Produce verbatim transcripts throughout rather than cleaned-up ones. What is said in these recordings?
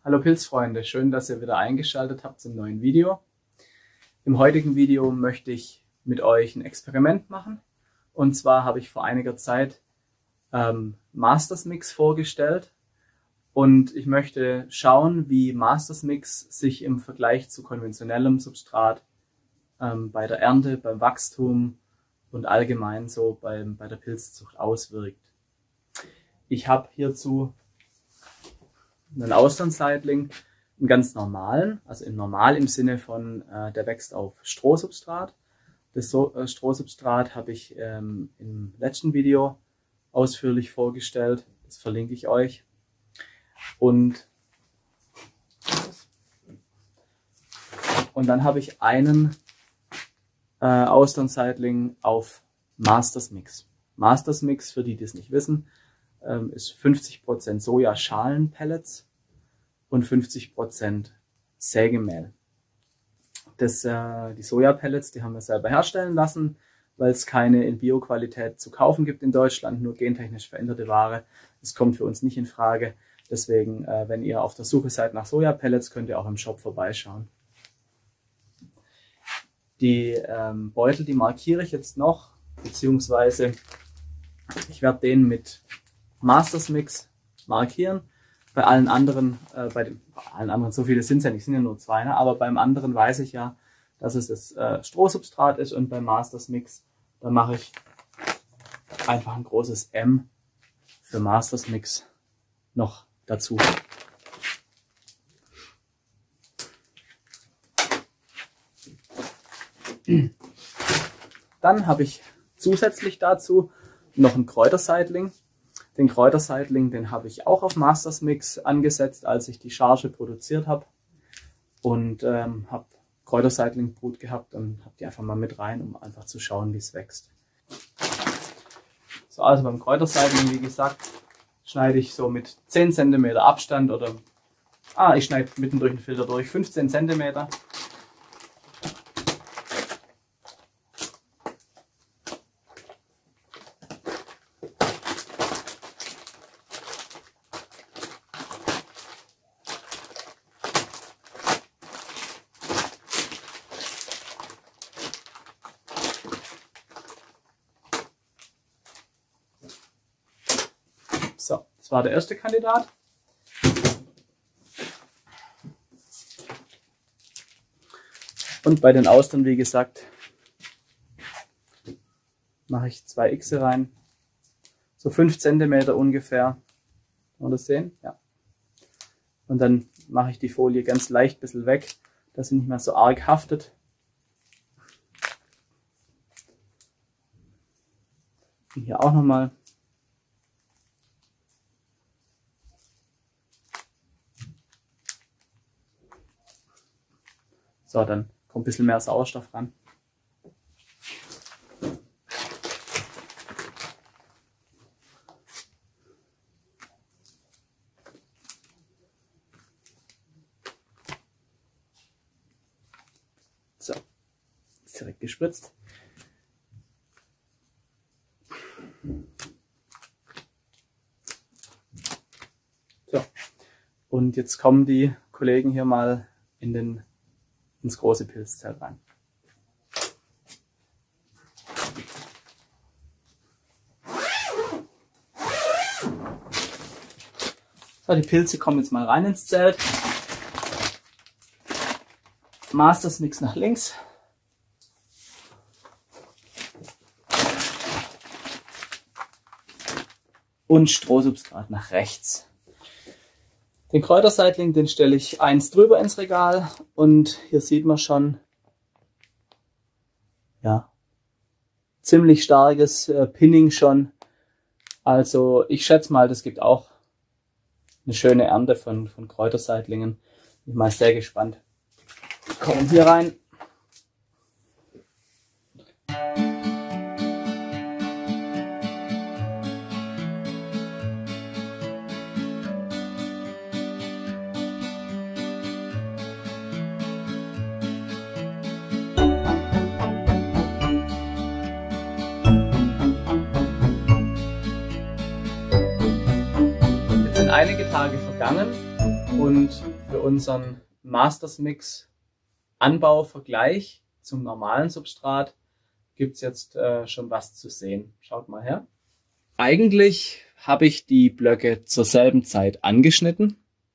Hallo Pilzfreunde, schön, dass ihr wieder eingeschaltet habt zum neuen Video. Im heutigen Video möchte ich mit euch ein Experiment machen. Und zwar habe ich vor einiger Zeit ähm, Masters Mix vorgestellt. Und ich möchte schauen, wie Masters Mix sich im Vergleich zu konventionellem Substrat ähm, bei der Ernte, beim Wachstum und allgemein so beim, bei der Pilzzucht auswirkt. Ich habe hierzu einen Austernseitling, einen ganz normalen, also in normal im Sinne von, äh, der wächst auf Strohsubstrat. Das so äh, Strohsubstrat habe ich ähm, im letzten Video ausführlich vorgestellt. Das verlinke ich euch. Und, und dann habe ich einen äh, Austernseitling auf Masters Mix. Masters Mix, für die, die es nicht wissen, ähm, ist fünfzig Prozent Sojaschalenpellets und fünfzig Prozent Sägemehl. Das, äh, die Sojapellets, die haben wir selber herstellen lassen, weil es keine in Bioqualität zu kaufen gibt in Deutschland, nur gentechnisch veränderte Ware. Das kommt für uns nicht in Frage. Deswegen, äh, wenn ihr auf der Suche seid nach Sojapellets, könnt ihr auch im Shop vorbeischauen. Die ähm, Beutel, die markiere ich jetzt noch, beziehungsweise ich werde den mit Masters Mix markieren. Bei allen anderen, äh, bei, den, bei allen anderen, so viele sind es ja nicht, sind ja nur zwei, ne? Aber beim anderen weiß ich ja, dass es das äh, Strohsubstrat ist, und beim Masters Mix, da mache ich einfach ein großes M für Masters Mix noch dazu. Dann habe ich zusätzlich dazu noch einen Kräuterseitling. Den Kräuterseitling, den habe ich auch auf Masters Mix angesetzt, als ich die Charge produziert habe. Und ähm, habe Kräuterseitling-Brut gehabt und habe die einfach mal mit rein, um einfach zu schauen, wie es wächst. So, also beim Kräuterseitling, wie gesagt, schneide ich so mit zehn Zentimeter Abstand oder, ah, ich schneide mitten durch den Filter durch, fünfzehn Zentimeter. So, das war der erste Kandidat. Und bei den Austern, wie gesagt, mache ich zwei Xe rein. So fünf Zentimeter ungefähr. Kann man das sehen? Ja. Und dann mache ich die Folie ganz leicht ein bisschen weg, dass sie nicht mehr so arg haftet. Und hier auch nochmal. So, dann kommt ein bisschen mehr Sauerstoff ran. So, ist direkt gespritzt. So, und jetzt kommen die Kollegen hier mal in den ins große Pilzzelt rein. So, die Pilze kommen jetzt mal rein ins Zelt. Masters Mix nach links. Und Strohsubstrat nach rechts. Den Kräuterseitling, den stelle ich eins drüber ins Regal, und hier sieht man schon, ja, ziemlich starkes äh, Pinning schon. Also ich schätze mal, das gibt auch eine schöne Ernte von, von Kräuterseitlingen. Bin mal sehr gespannt. Kommen hier rein. Einige Tage vergangen und unseren Masters Mix Anbauvergleich zum normalen Substrat gibt es jetzt äh, schon was zu sehen. Schaut mal her. Eigentlich habe ich die Blöcke zur selben Zeit angeschnitten.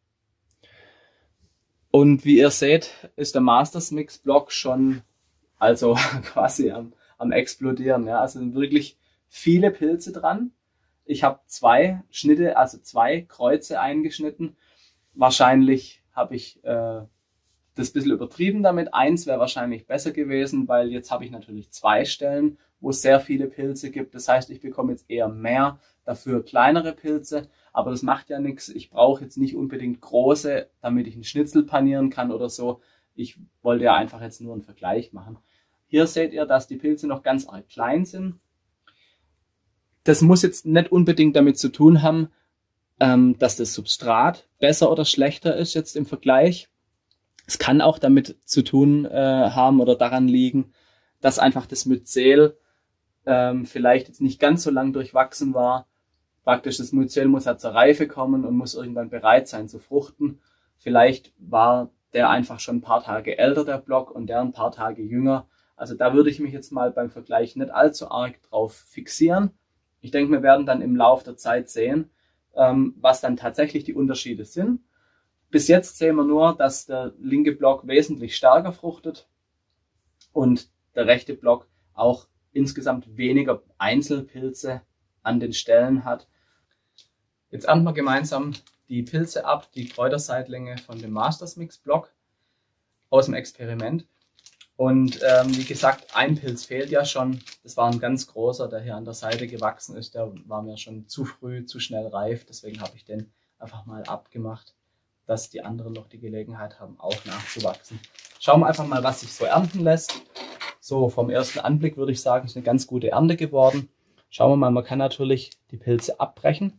Und wie ihr seht, ist der Masters Mix Block schon also quasi am, am explodieren. Ja? Also sind wirklich viele Pilze dran. Ich habe zwei Schnitte, also zwei Kreuze eingeschnitten. Wahrscheinlich habe ich äh, das ein bisschen übertrieben damit. Eins wäre wahrscheinlich besser gewesen, weil jetzt habe ich natürlich zwei Stellen, wo es sehr viele Pilze gibt. Das heißt, ich bekomme jetzt eher mehr, dafür kleinere Pilze. Aber das macht ja nichts. Ich brauche jetzt nicht unbedingt große, damit ich einen Schnitzel panieren kann oder so. Ich wollte ja einfach jetzt nur einen Vergleich machen. Hier seht ihr, dass die Pilze noch ganz arg klein sind. Das muss jetzt nicht unbedingt damit zu tun haben, ähm, dass das Substrat besser oder schlechter ist jetzt im Vergleich. Es kann auch damit zu tun äh, haben oder daran liegen, dass einfach das Myzel ähm, vielleicht jetzt nicht ganz so lang durchwachsen war. Praktisch das Myzel muss ja zur Reife kommen und muss irgendwann bereit sein zu fruchten. Vielleicht war der einfach schon ein paar Tage älter, der Block, und der ein paar Tage jünger. Also da würde ich mich jetzt mal beim Vergleich nicht allzu arg drauf fixieren. Ich denke, wir werden dann im Laufe der Zeit sehen, ähm, was dann tatsächlich die Unterschiede sind. Bis jetzt sehen wir nur, dass der linke Block wesentlich stärker fruchtet und der rechte Block auch insgesamt weniger Einzelpilze an den Stellen hat. Jetzt ernten wir gemeinsam die Pilze ab, die Kräuterseitlinge von dem Masters Mix Block aus dem Experiment. Und ähm, wie gesagt, ein Pilz fehlt ja schon. Das war ein ganz großer, der hier an der Seite gewachsen ist. Der war mir schon zu früh, zu schnell reif. Deswegen habe ich den einfach mal abgemacht, dass die anderen noch die Gelegenheit haben, auch nachzuwachsen. Schauen wir einfach mal, was sich so ernten lässt. So, vom ersten Anblick würde ich sagen, ist eine ganz gute Ernte geworden. Schauen wir mal, man kann natürlich die Pilze abbrechen.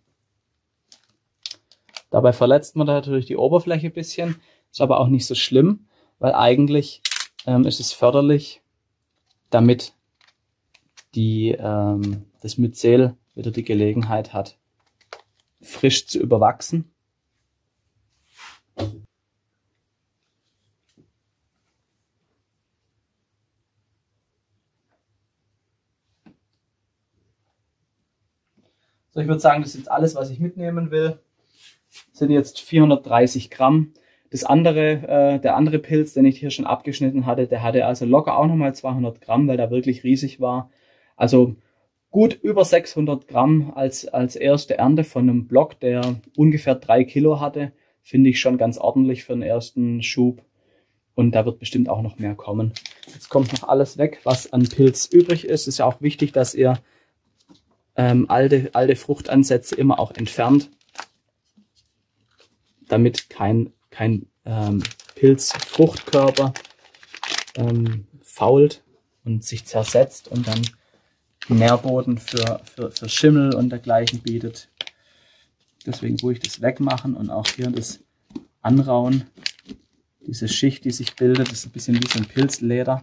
Dabei verletzt man da natürlich die Oberfläche ein bisschen. Ist aber auch nicht so schlimm, weil eigentlich ähm, ist es förderlich, damit die, ähm, das Myzel wieder die Gelegenheit hat, frisch zu überwachsen. So, ich würde sagen, das ist jetzt alles, was ich mitnehmen will. Das sind jetzt vierhundertdreißig Gramm. Das andere, äh, der andere Pilz, den ich hier schon abgeschnitten hatte, der hatte also locker auch nochmal zweihundert Gramm, weil der wirklich riesig war. Also gut über sechshundert Gramm als, als erste Ernte von einem Block, der ungefähr drei Kilo hatte. Finde ich schon ganz ordentlich für den ersten Schub. Und da wird bestimmt auch noch mehr kommen. Jetzt kommt noch alles weg, was an Pilz übrig ist. Ist ja auch wichtig, dass ihr ähm, alte, alte Fruchtansätze immer auch entfernt, damit kein, kein ähm, Pilzfruchtkörper ähm, fault und sich zersetzt und dann Nährboden für, für, für Schimmel und dergleichen bietet. Deswegen ruhig das wegmachen und auch hier das Anrauen. Diese Schicht, die sich bildet, ist ein bisschen wie so ein Pilzleder.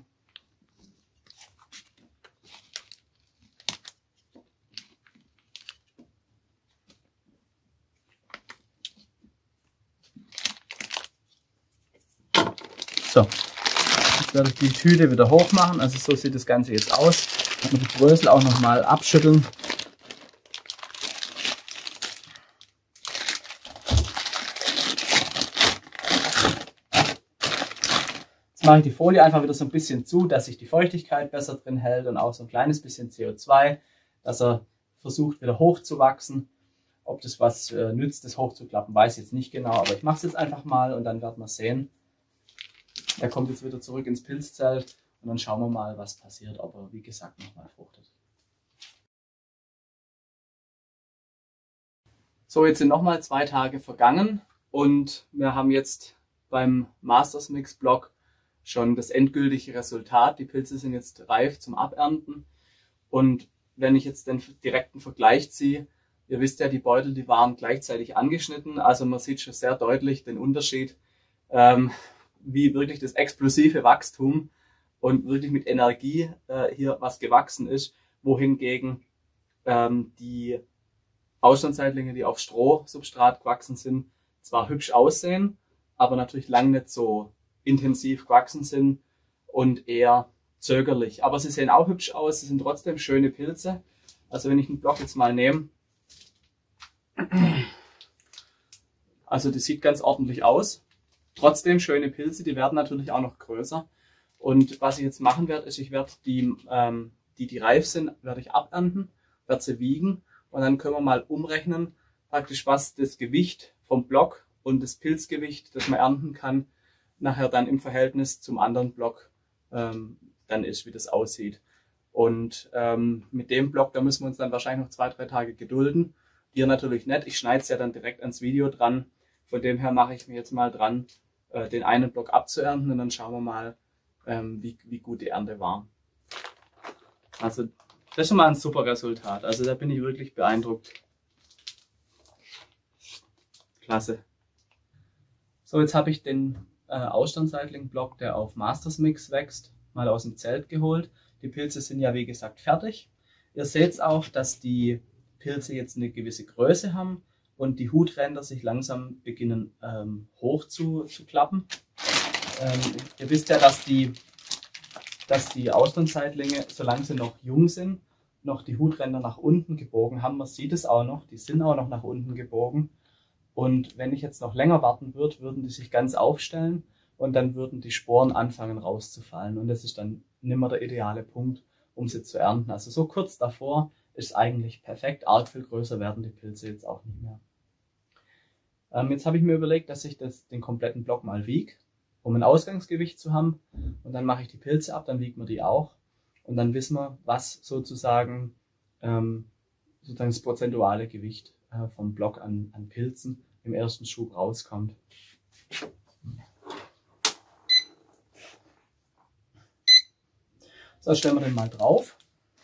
So, jetzt werde ich die Tüte wieder hoch machen. Also so sieht das Ganze jetzt aus. Dann muss ich die Brösel auch nochmal abschütteln. Jetzt mache ich die Folie einfach wieder so ein bisschen zu, dass sich die Feuchtigkeit besser drin hält und auch so ein kleines bisschen C O zwei, dass er versucht wieder hochzuwachsen. Ob das was äh, nützt, das hochzuklappen, weiß ich jetzt nicht genau, aber ich mache es jetzt einfach mal und dann werden wir sehen. Er kommt jetzt wieder zurück ins Pilzzelt und dann schauen wir mal, was passiert, ob er, wie gesagt, nochmal fruchtet. So, jetzt sind nochmal zwei Tage vergangen und wir haben jetzt beim Masters Mix Block schon das endgültige Resultat. Die Pilze sind jetzt reif zum Abernten und wenn ich jetzt den direkten Vergleich ziehe, ihr wisst ja, die Beutel, die waren gleichzeitig angeschnitten, also man sieht schon sehr deutlich den Unterschied, ähm, wie wirklich das explosive Wachstum und wirklich mit Energie äh, hier was gewachsen ist, wohingegen ähm, die Auslandseitlinge, die auf Strohsubstrat gewachsen sind, zwar hübsch aussehen, aber natürlich lang nicht so intensiv gewachsen sind und eher zögerlich. Aber sie sehen auch hübsch aus, sie sind trotzdem schöne Pilze. Also wenn ich den Block jetzt mal nehme, also das sieht ganz ordentlich aus. Trotzdem schöne Pilze, die werden natürlich auch noch größer. Und was ich jetzt machen werde, ist, ich werde die, ähm, die, die reif sind, werde ich abernten, werde sie wiegen und dann können wir mal umrechnen, praktisch was das Gewicht vom Block und das Pilzgewicht, das man ernten kann, nachher dann im Verhältnis zum anderen Block ähm, dann ist, wie das aussieht. Und ähm, mit dem Block, da müssen wir uns dann wahrscheinlich noch zwei, drei Tage gedulden. Ihr natürlich nicht, ich schneide es ja dann direkt ans Video dran. Von dem her mache ich mir jetzt mal dran, äh, den einen Block abzuernten und dann schauen wir mal, ähm, wie, wie gut die Ernte war. Also das ist schon mal ein super Resultat. Also da bin ich wirklich beeindruckt. Klasse. So, jetzt habe ich den äh, Austernseitling-Block, der auf Masters Mix wächst, mal aus dem Zelt geholt. Die Pilze sind ja wie gesagt fertig. Ihr seht auch, dass die Pilze jetzt eine gewisse Größe haben und die Hutränder sich langsam beginnen ähm, hoch zu, zu klappen. Ähm, ihr wisst ja, dass die, dass die Austernseitlinge, solange sie noch jung sind, noch die Hutränder nach unten gebogen haben. Man sieht es auch noch, die sind auch noch nach unten gebogen. Und wenn ich jetzt noch länger warten würde, würden die sich ganz aufstellen und dann würden die Sporen anfangen rauszufallen. Und das ist dann nicht mehr der ideale Punkt, um sie zu ernten. Also so kurz davor ist eigentlich perfekt. Arg viel größer werden die Pilze jetzt auch nicht mehr. Ähm, jetzt habe ich mir überlegt, dass ich das, den kompletten Block mal wiege, um ein Ausgangsgewicht zu haben. Und dann mache ich die Pilze ab, dann wiegen wir die auch. Und dann wissen wir, was sozusagen, ähm, sozusagen das prozentuale Gewicht äh, vom Block an, an Pilzen im ersten Schub rauskommt. So, stellen wir den mal drauf.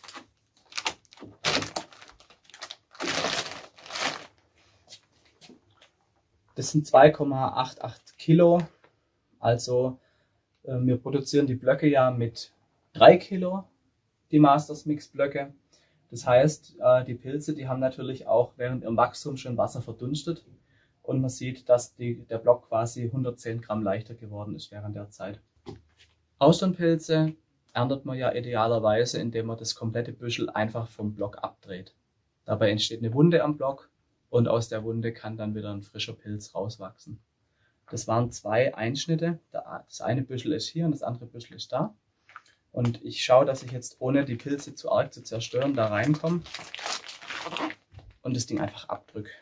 Das sind zwei Komma achtundachtzig Kilo. Also äh, wir produzieren die Blöcke ja mit drei Kilo, die Masters Mix Blöcke. Das heißt, äh, die Pilze, die haben natürlich auch während ihrem Wachstum schon Wasser verdunstet. Und man sieht, dass die, der Block quasi hundertzehn Gramm leichter geworden ist während der Zeit. Austernpilze erntet man ja idealerweise, indem man das komplette Büschel einfach vom Block abdreht. Dabei entsteht eine Wunde am Block und aus der Wunde kann dann wieder ein frischer Pilz rauswachsen. Das waren zwei Einschnitte. Das eine Büschel ist hier und das andere Büschel ist da. Und ich schaue, dass ich jetzt, ohne die Pilze zu arg zu zerstören, da reinkomme und das Ding einfach abdrücke.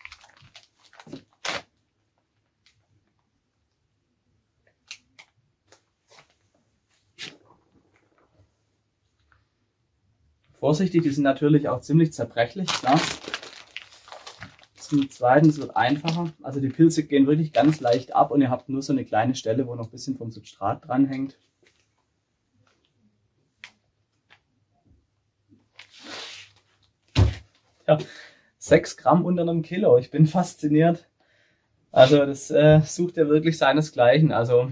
Vorsichtig, die sind natürlich auch ziemlich zerbrechlich, klar. Zum Zweiten, es wird einfacher. Also die Pilze gehen wirklich ganz leicht ab und ihr habt nur so eine kleine Stelle, wo noch ein bisschen vom Substrat dran hängt. Ja, sechs Gramm unter einem Kilo. Ich bin fasziniert. Also das äh, sucht ja wirklich seinesgleichen. Also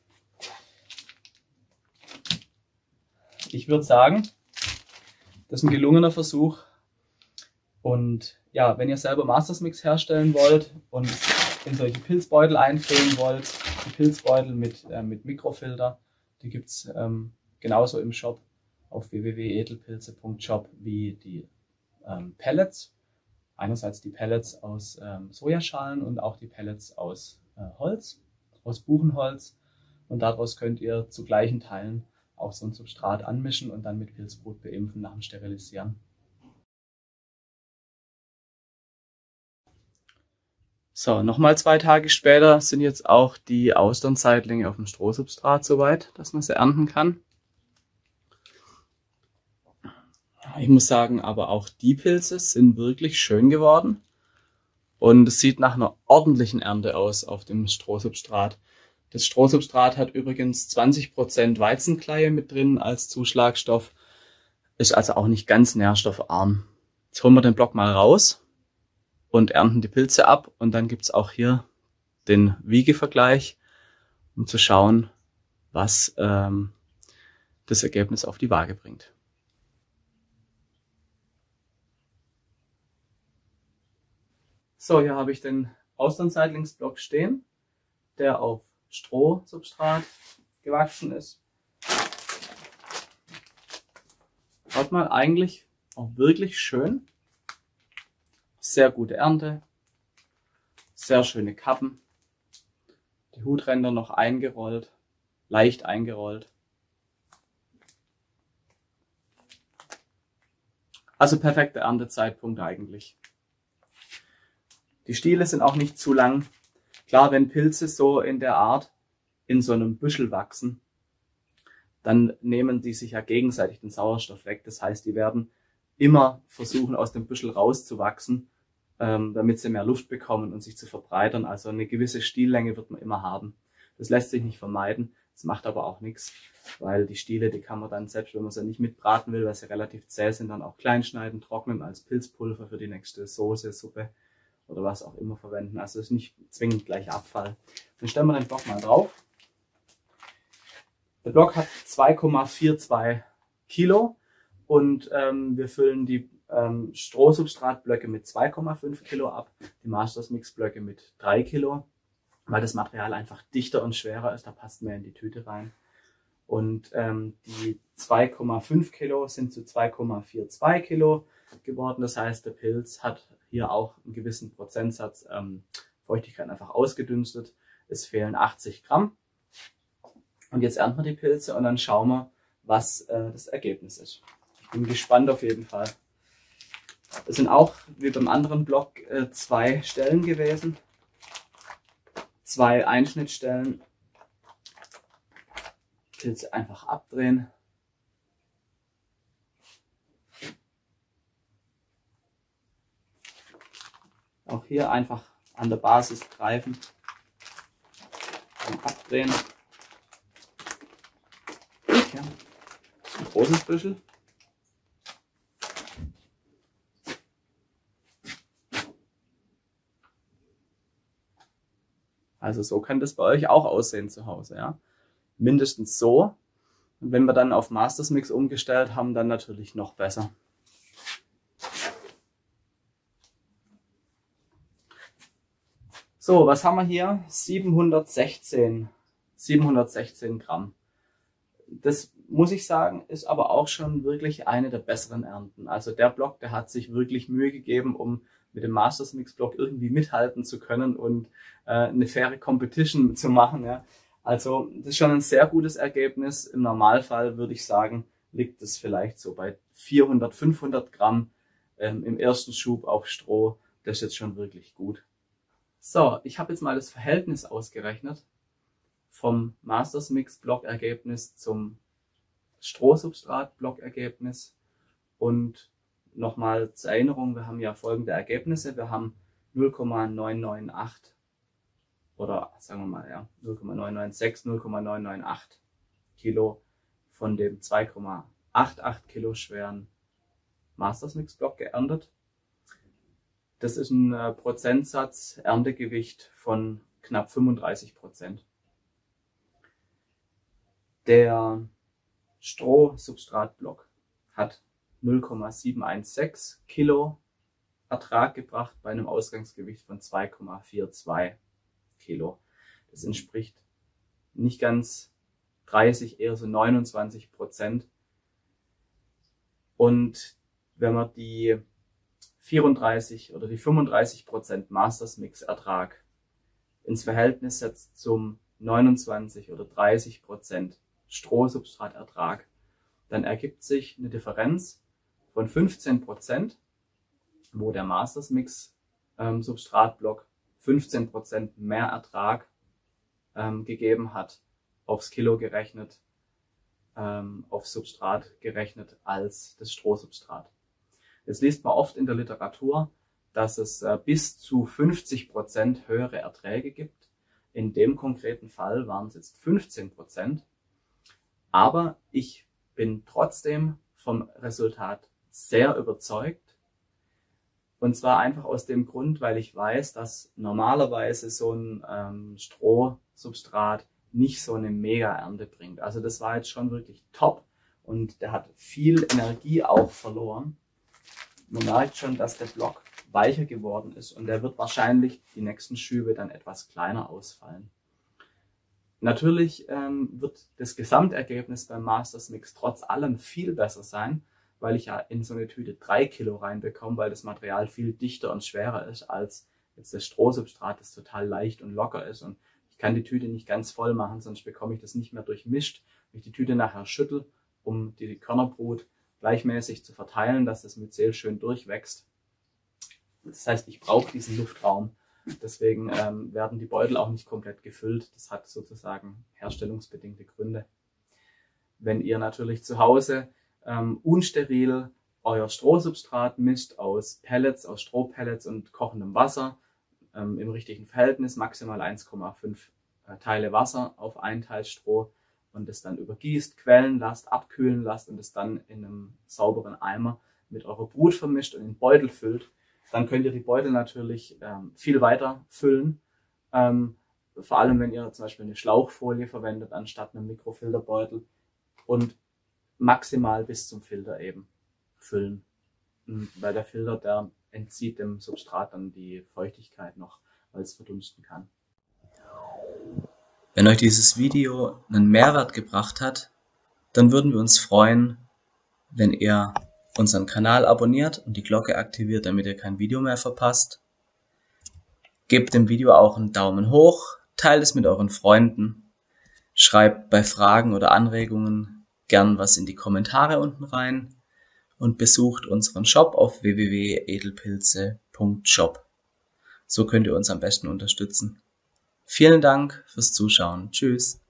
ich würde sagen, das ist ein gelungener Versuch. Und ja, wenn ihr selber Masters Mix herstellen wollt und in solche Pilzbeutel einfüllen wollt, die Pilzbeutel mit, äh, mit Mikrofilter, die gibt es ähm, genauso im Shop auf w w w punkt edelpilze punkt shop wie die ähm, Pellets. Einerseits die Pellets aus ähm, Sojaschalen und auch die Pellets aus äh, Holz, aus Buchenholz. Und daraus könnt ihr zu gleichen Teilen auch so ein Substrat anmischen und dann mit Pilzbrut beimpfen nach dem Sterilisieren. So, nochmal zwei Tage später sind jetzt auch die Austernseitlinge auf dem Strohsubstrat soweit, dass man sie ernten kann. Ich muss sagen, aber auch die Pilze sind wirklich schön geworden und es sieht nach einer ordentlichen Ernte aus auf dem Strohsubstrat. Das Strohsubstrat hat übrigens zwanzig Prozent Weizenkleie mit drin als Zuschlagstoff, ist also auch nicht ganz nährstoffarm. Jetzt holen wir den Block mal raus und ernten die Pilze ab und dann gibt es auch hier den Wiegevergleich, um zu schauen, was ähm, das Ergebnis auf die Waage bringt. So, hier habe ich den Austernseitlingsblock stehen. der auf Strohsubstrat gewachsen ist. Schaut mal, eigentlich auch wirklich schön. Sehr gute Ernte. Sehr schöne Kappen. Die Hutränder noch eingerollt. Leicht eingerollt. Also perfekter Erntezeitpunkt eigentlich. Die Stiele sind auch nicht zu lang. Klar, wenn Pilze so in der Art in so einem Büschel wachsen, dann nehmen die sich ja gegenseitig den Sauerstoff weg. Das heißt, die werden immer versuchen, aus dem Büschel rauszuwachsen, ähm, damit sie mehr Luft bekommen und sich zu verbreitern. Also eine gewisse Stiellänge wird man immer haben. Das lässt sich nicht vermeiden. Das macht aber auch nichts, weil die Stiele, die kann man dann, selbst wenn man sie nicht mitbraten will, weil sie relativ zäh sind, dann auch klein schneiden, trocknen als Pilzpulver für die nächste Soße, Suppe oder was auch immer verwenden. Also ist nicht zwingend gleich Abfall. Dann stellen wir den Block mal drauf. Der Block hat zwei Komma zweiundvierzig Kilo und ähm, wir füllen die ähm, Strohsubstratblöcke mit zwei Komma fünf Kilo ab, die Masters Mix Blöcke mit drei Kilo, weil das Material einfach dichter und schwerer ist, da passt mehr in die Tüte rein. Und ähm, die zwei Komma fünf Kilo sind zu zwei Komma zweiundvierzig Kilo geworden. Das heißt, der Pilz hat hier auch einen gewissen Prozentsatz ähm, Feuchtigkeit einfach ausgedünstet. Es fehlen achtzig Gramm. Und jetzt ernten wir die Pilze und dann schauen wir, was äh, das Ergebnis ist. Ich bin gespannt auf jeden Fall. Es sind auch, wie beim anderen Block, äh, zwei Stellen gewesen. Zwei Einschnittstellen. Pilze einfach abdrehen. Auch hier einfach an der Basis greifen und abdrehen. Ja, ein großes Büschel. Also so kann das bei euch auch aussehen zu Hause, ja. Mindestens so. Und wenn wir dann auf Masters Mix umgestellt haben, dann natürlich noch besser. So, was haben wir hier? siebenhundertsechzehn Gramm. Das muss ich sagen, ist aber auch schon wirklich eine der besseren Ernten. Also der Block, der hat sich wirklich Mühe gegeben, um mit dem Masters Mix Block irgendwie mithalten zu können und äh, eine faire Competition zu machen. Ja. Also das ist schon ein sehr gutes Ergebnis. Im Normalfall würde ich sagen, liegt es vielleicht so bei vierhundert, fünfhundert Gramm ähm, im ersten Schub auf Stroh. Das ist jetzt schon wirklich gut. So, ich habe jetzt mal das Verhältnis ausgerechnet vom Masters Mix Blockergebnis zum Strohsubstrat Blockergebnis. Und nochmal zur Erinnerung, wir haben ja folgende Ergebnisse. Wir haben null Komma neunhundertachtzig oder sagen wir mal ja null Komma neunhundertsechsundneunzig, null Komma neunhunderachtzig Kilo von dem zwei Komma achtundachtzig Kilo schweren Masters Mix Block geerntet. Das ist ein äh, Prozentsatz Erntegewicht von knapp fünfunddreißig Prozent. Der Strohsubstratblock hat null Komma siebenhundertsechzehn Kilo Ertrag gebracht bei einem Ausgangsgewicht von zwei Komma zweiundvierzig Kilo. Das entspricht nicht ganz dreißig, eher so neunundzwanzig Prozent. Und wenn man die vierunddreißig oder die fünfunddreißig Prozent Masters Mix Ertrag ins Verhältnis setzt zum neunundzwanzig oder dreißig Prozent Strohsubstratertrag, dann ergibt sich eine Differenz von fünfzehn Prozent, wo der Masters Mix ähm, Substratblock fünfzehn Prozent mehr Ertrag ähm, gegeben hat, aufs Kilo gerechnet, ähm, aufs Substrat gerechnet als das Strohsubstrat. Jetzt liest man oft in der Literatur, dass es äh, bis zu fünfzig Prozent höhere Erträge gibt. In dem konkreten Fall waren es jetzt fünfzehn Prozent. Aber ich bin trotzdem vom Resultat sehr überzeugt. Und zwar einfach aus dem Grund, weil ich weiß, dass normalerweise so ein ähm, Strohsubstrat nicht so eine Mega-Ernte bringt. Also das war jetzt schon wirklich top und der hat viel Energie auch verloren. Man merkt schon, dass der Block weicher geworden ist und der wird wahrscheinlich die nächsten Schübe dann etwas kleiner ausfallen. Natürlich ähm, wird das Gesamtergebnis beim Masters Mix trotz allem viel besser sein, weil ich ja in so eine Tüte drei Kilo reinbekomme, weil das Material viel dichter und schwerer ist als jetzt das Strohsubstrat, das total leicht und locker ist. Und ich kann die Tüte nicht ganz voll machen, sonst bekomme ich das nicht mehr durchmischt. Wenn ich die Tüte nachher schüttel, um die Körnerbrut gleichmäßig zu verteilen, dass das Myzel schön durchwächst. Das heißt, ich brauche diesen Luftraum. Deswegen ähm, werden die Beutel auch nicht komplett gefüllt. Das hat sozusagen herstellungsbedingte Gründe. Wenn ihr natürlich zu Hause ähm, unsteril euer Strohsubstrat mischt aus Pellets, aus Strohpellets und kochendem Wasser, ähm, im richtigen Verhältnis, maximal eins Komma fünf äh, Teile Wasser auf einen Teil Stroh, und es dann übergießt, quellen lasst, abkühlen lasst und es dann in einem sauberen Eimer mit eurer Brut vermischt und in Beutel füllt, dann könnt ihr die Beutel natürlich ähm, viel weiter füllen. Ähm, vor allem, wenn ihr zum Beispiel eine Schlauchfolie verwendet anstatt einem Mikrofilterbeutel, und maximal bis zum Filter eben füllen. Und weil der Filter, der entzieht dem Substrat dann die Feuchtigkeit noch, weil es verdunsten kann. Wenn euch dieses Video einen Mehrwert gebracht hat, dann würden wir uns freuen, wenn ihr unseren Kanal abonniert und die Glocke aktiviert, damit ihr kein Video mehr verpasst. Gebt dem Video auch einen Daumen hoch, teilt es mit euren Freunden, schreibt bei Fragen oder Anregungen gern was in die Kommentare unten rein und besucht unseren Shop auf w w w punkt edelpilze punkt shop. So könnt ihr uns am besten unterstützen. Vielen Dank fürs Zuschauen. Tschüss.